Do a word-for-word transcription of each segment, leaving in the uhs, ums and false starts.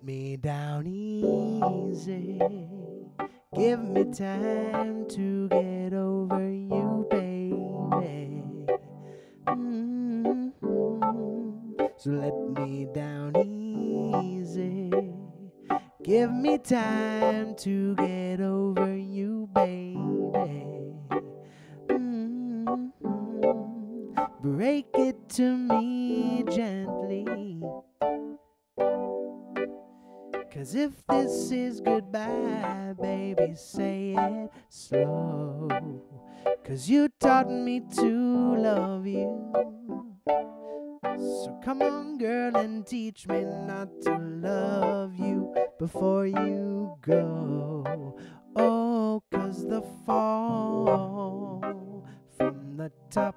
me down easy. Give me time to get over you, baby. Mm-hmm. So let me down easy. Give me time to get over you, baby. Mm-hmm. Break it to me gently. 'Cause if this is goodbye, baby, say it slow. 'Cause you taught me to love you. So come on, girl, and teach me not to love you before you go. Oh, 'cause the fall from the top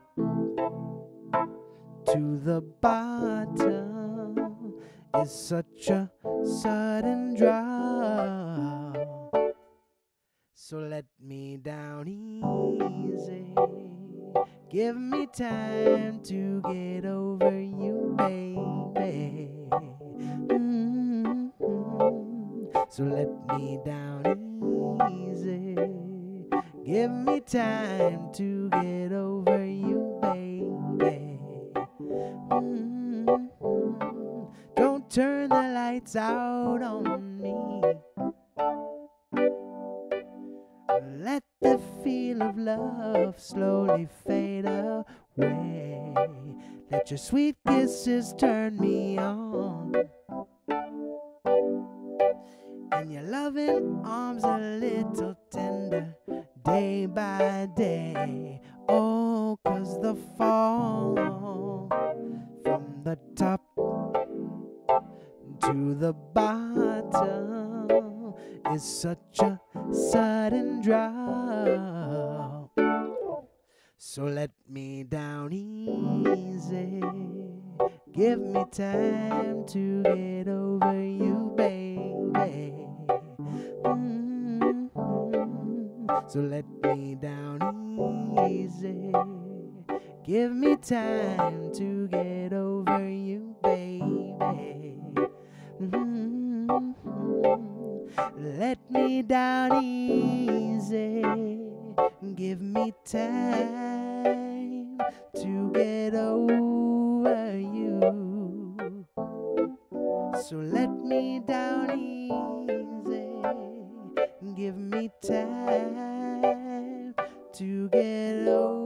to the bottom is such a sudden drop. So let me down easy. Give me time to get over you, baby. Mm-hmm. So let me down easy. Give me time to get over you, baby. Mm-hmm. Don't turn the lights out on me. Let the feel of love slowly fade away. Let your sweet kisses turn me on, and your loving arms a little tender day by day. Oh, 'cause the fall from the top to the bottom is such a sudden drop. So let me down easy. Give me time to get over you, baby. Mm-hmm. So let me down easy. Give me time to get over you, baby. Mm-hmm. Let me down easy. Give me time to get over you. So let me down easy. Give me time to get over